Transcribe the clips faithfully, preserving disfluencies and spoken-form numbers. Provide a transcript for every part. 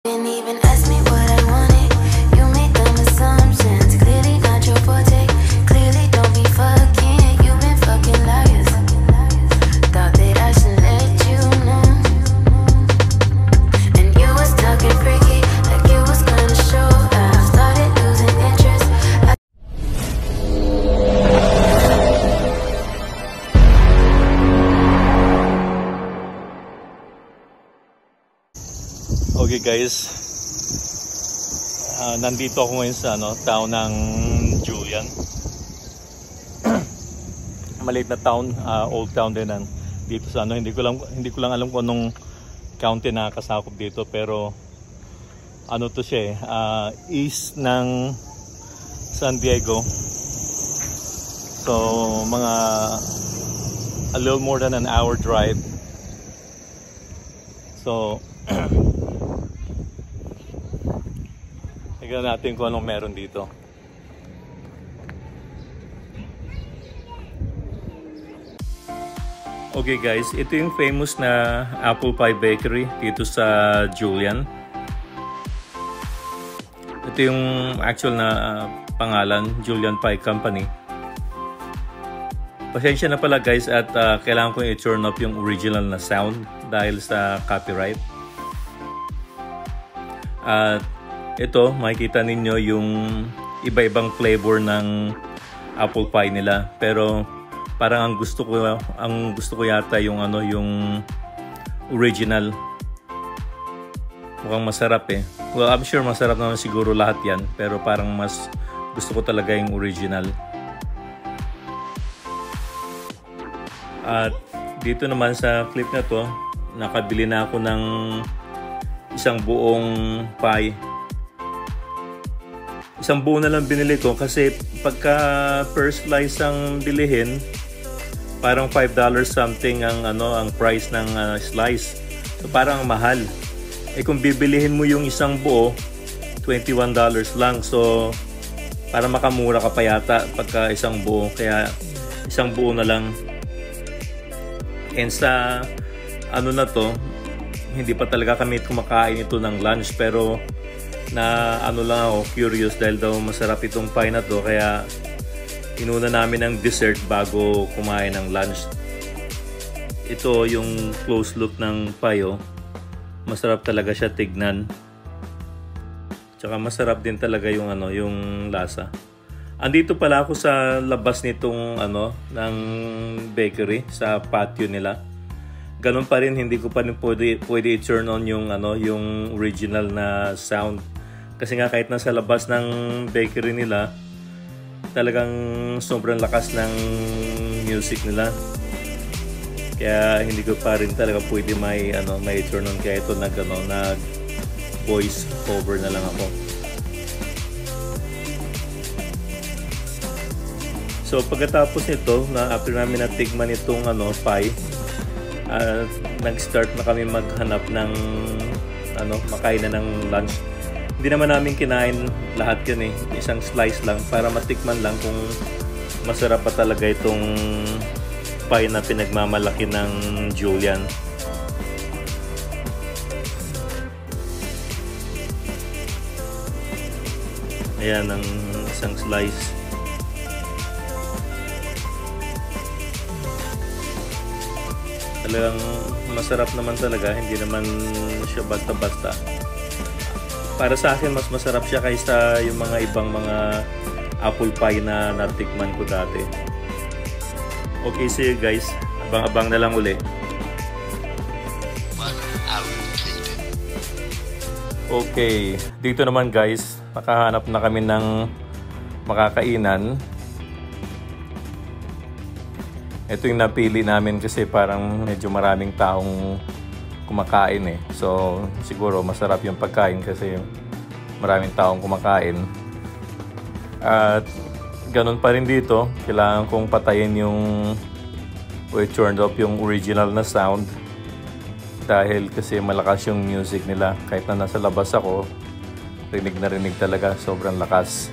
Didn't even ask me what I wanted. You made dumb assumptions. Clearly not your forte. Clearly don't be fucking. You've been fucking liars. Thought that I should let you know. And you was talking freaky, like you was gonna show. I started losing interest. I Okay guys, uh, nandito ako ngayon sa ano, town ng Julian. Maliit na town, uh, old town din nan dito sa ano, hindi ko lang hindi ko lang alam kung anong county na kasakop dito, pero ano to siya eh, uh, east ng San Diego. So mga a little more than an hour drive. So tignan natin kung anong meron dito. Okay guys, ito yung famous na apple pie bakery dito sa Julian. Ito yung actual na uh, pangalan, Julian Pie Company. Pasensya na pala guys at uh, kailangan ko i-turn up yung original na sound dahil sa copyright. At uh, ito, makikita ninyo yung iba-ibang flavor ng apple pie nila. Pero parang ang gusto ko ang gusto ko yata yung ano, yung original. Mukhang masarap eh. Well, I'm sure masarap naman siguro lahat 'yan, pero parang mas gusto ko talaga yung original. At dito naman sa clip na 'to, nakabili na ako ng isang buong pie. Isang buo na lang binili ko kasi pagka first slice ang bilihin, parang five dollars something ang ano ang price ng uh, slice. So parang mahal. Eh kung bibilihin mo yung isang buo, twenty-one dollars lang. So para makamura ka pa yata pagka isang buo. Kaya isang buo na lang. And sa ano na to, hindi pa talaga kami kumakain ito ng lunch, pero na ano lang ako, curious dahil daw masarap itong pie na to, kaya inuna namin ng dessert bago kumain ng lunch. Ito yung close look ng pie, oh. Masarap talaga siya tignan. Tsaka masarap din talaga yung ano, yung lasa. Andito pala ako sa labas nitong ano, ng bakery, sa patio nila. Ganun pa rin, hindi ko pa rin pwede, pwede i-turn on yung ano, yung original na sound. Kasi nga kahit nasa labas ng bakery nila, talagang sobrang lakas ng music nila. Kaya hindi ko pa rin talaga pwede may ano, may turn on, kaya ito nag ano, nag voice over na lang ako. So pagkatapos nito, na after namin natigman itong ano, pie, uh, nag-start na kami maghanap ng ano, makain na ng lunch. Hindi naman namin kinain lahat yun eh. Isang slice lang para matikman lang kung masarap pa talaga itong pie na pinagmamalaki ng Julian. Ayan ang isang slice. Talagang masarap naman talaga. Hindi naman siya basta-basta. Para sa akin, mas masarap siya kaysa yung mga ibang mga apple pie na natikman ko dati. Okay, see you guys. Abang-abang na lang uli. Okay, dito naman guys, makahanap na kami ng makakainan. Ito yung napili namin kasi parang medyo maraming taong kumakain eh. So siguro masarap yung pagkain kasi maraming taong kumakain. At ganun pa rin dito, kailangan kong patayin yung or turned up yung original na sound dahil kasi malakas yung music nila. Kahit na nasa labas ako, rinig na rinig talaga, sobrang lakas.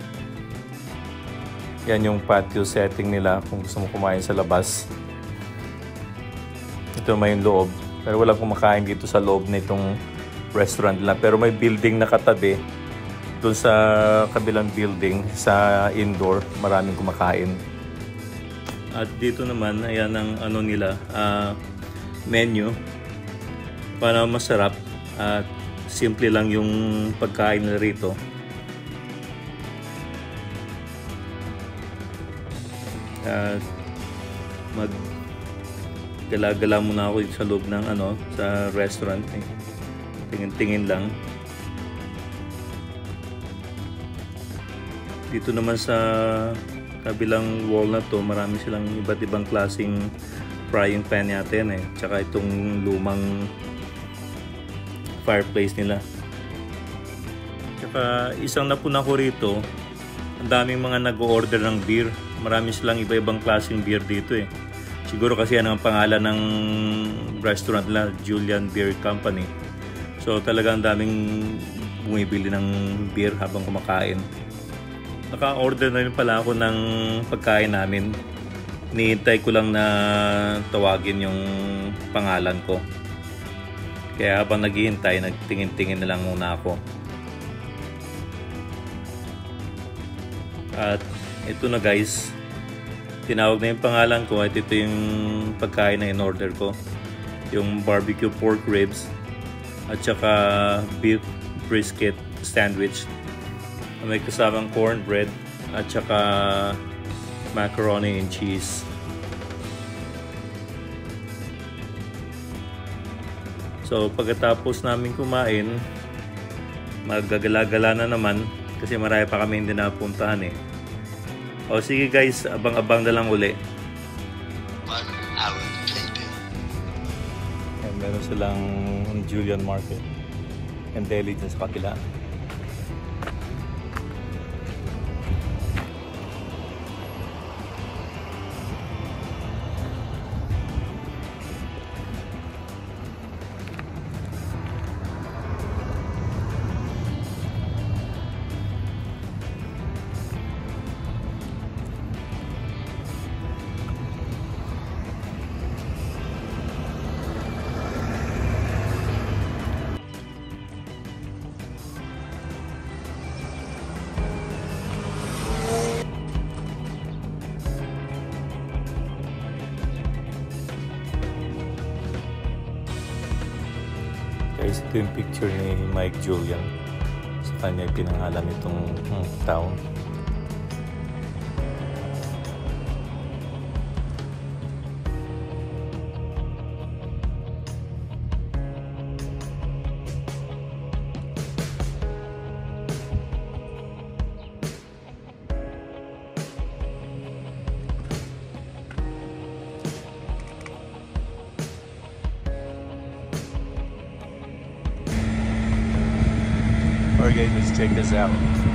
Yan yung patio setting nila kung gusto mo kumain sa labas. Ito may yung loob. Pero walang kumakain dito sa loob nitong restaurant lang. Pero may building na katabi. Doon sa kabilang building, sa indoor, maraming kumakain. At dito naman, ayan ang ano nila, uh, menu. Para masarap at simple lang yung pagkain nila rito. At mag gala-gala muna ako sa loob ng ano, sa restaurant. Eh. Tingin-tingin lang. Dito naman sa kabilang wall na to, marami silang iba't ibang klaseng frying pan yata yan eh. Tsaka itong lumang fireplace nila. Tsaka isang napuna ko rito, ang daming mga nag-o-order ng beer. Marami silang iba-ibang klaseng beer dito eh. Siguro kasi yan ang pangalan ng restaurant nila, Julian Beer Company. So talagang daming bumibili ng beer habang kumakain. Naka-order na rin pala ako ng pagkain namin. Nihintay ko lang na tawagin yung pangalan ko. Kaya habang naghihintay, nagtingin-tingin na lang muna ako. At ito na guys, tinawag na yung pangalan ko at ito yung pagkain na in-order ko. Yung barbecue pork ribs at saka beef brisket sandwich. May kasamang cornbread at saka macaroni and cheese. So pagkatapos namin kumain, maggagala-gala na naman kasi marami pa kami hindi napuntahan eh. O sige guys, abang-abang na lang uli. One hour later. And meron silang Julian Market and deli dyan sa kapila. Guys, ito yung picture ni Mike Julian. Sa kanya pinangalan itong hmm, town. Alright guys, let's check this out.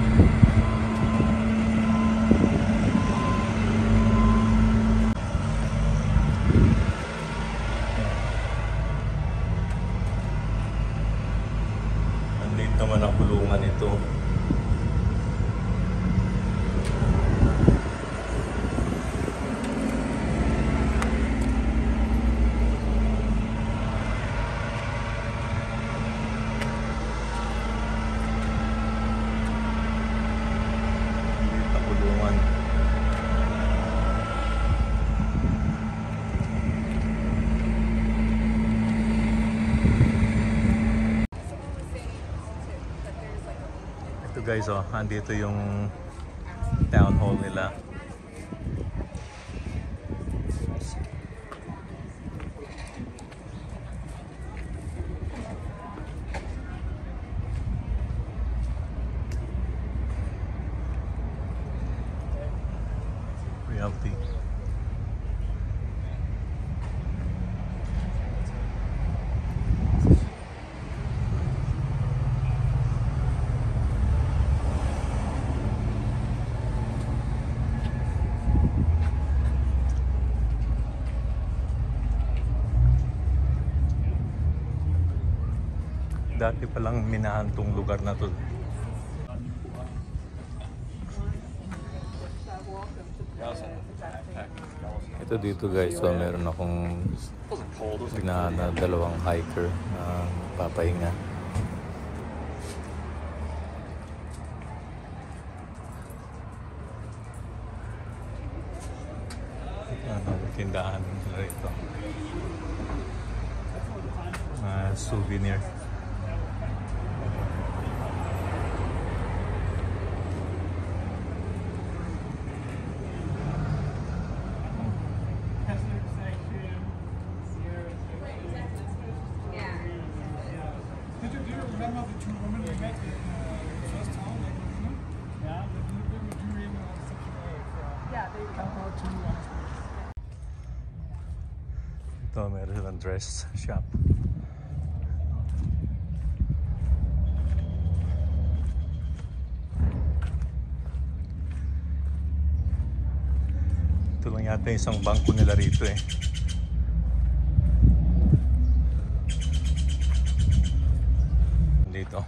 Ang liit naman ang kulungan ito. Ito guys, oh, andito yung town hall nila. Realty. Dati palang minahan tong lugar na to. Ito dito guys, so meron akong binahan na dalawang hiker na papahinga. tindahan rito. Uh, souvenir. Ito, meron silang dress shop. Ito lang yata isang bangko nila rito eh. Dito.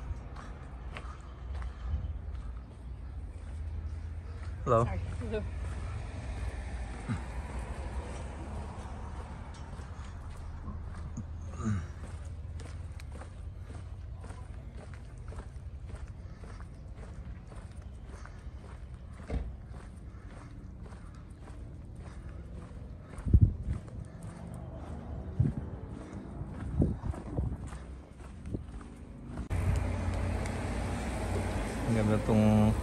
Hello. Hello. Ang ganda itong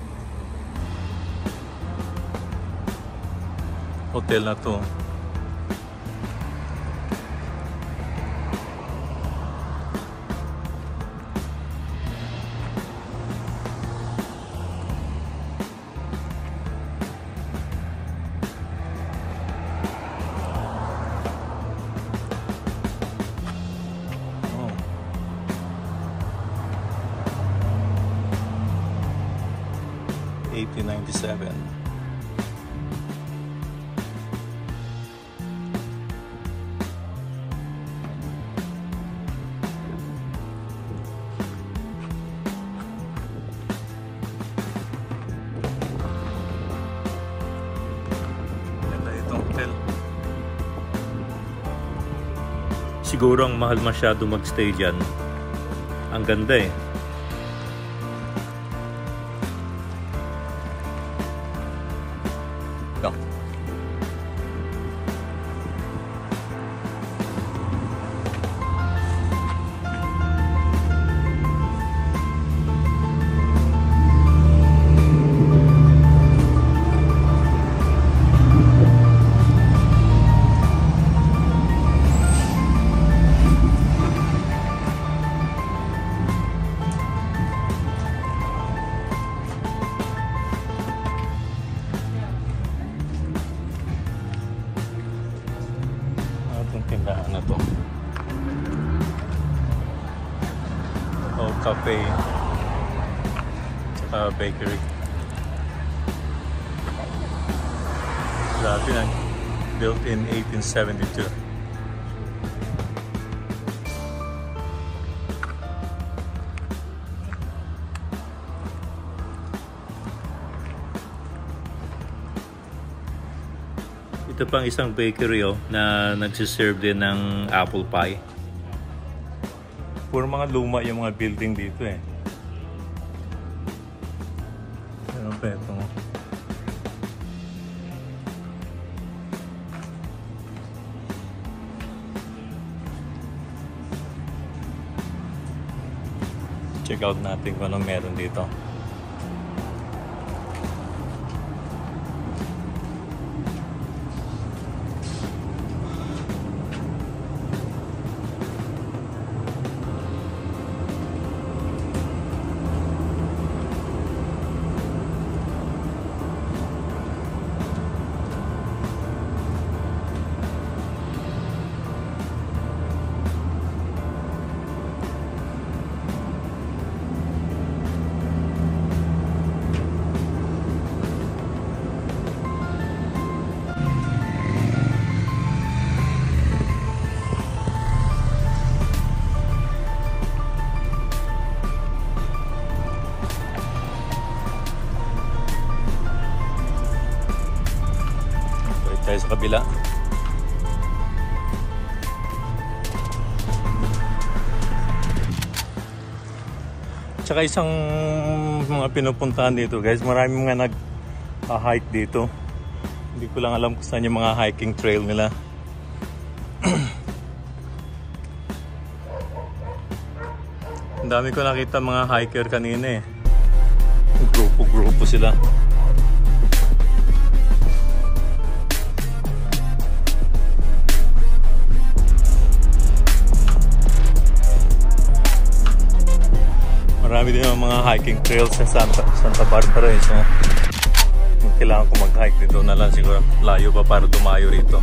hotel na to. eighteen ninety-seven. Ganda itong hotel. Siguro ang mahal masyado magstay dyan. Ang ganda eh. Itong tindahan na to. O cafe tsaka bakery. Dati na built in eighteen seventy-two. Ito pang isang bakery oh, na nagsiserve din ng apple pie. Puro mga luma yung mga building dito eh. Ano pa ito? Check out natin kung anong meron dito. Tayo sa kabila. Tsaka isang mga pinupuntahan dito guys, marami mga nag-hike dito. Hindi ko lang alam kung saan yung mga hiking trail nila. Ang dami ko nakita mga hiker kanina eh. Grupo-grupo sila. Marami din yung mga hiking trails sa Santa, Santa Barbara eh. So, kailangan ko mag-hike dito na lang siguro. Layo pa para dumayo rito.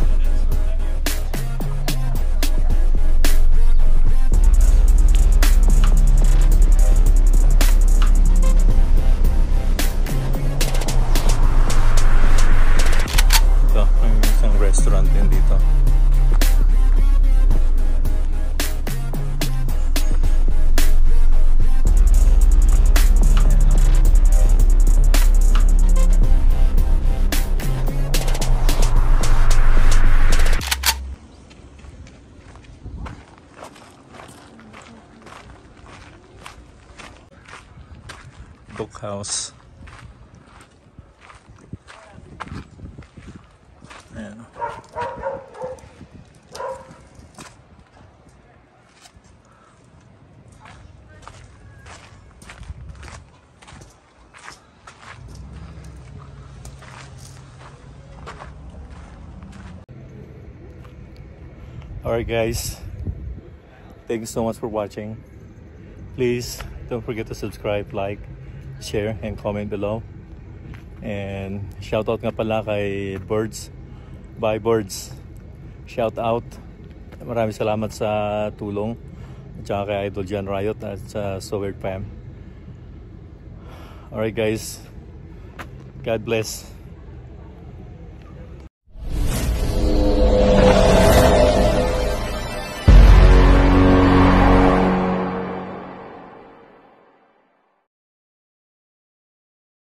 Ito, may isang restaurant din dito. Book house. Ayan. Alright guys, thank you so much for watching. Please don't forget to subscribe, like, share, and comment below. And shout out nga pala kay Birds. Bye Birds. Shout out. Maraming salamat sa tulong. At saka kay Idol John Riot at sa So Weird Fam. Alright guys. God bless.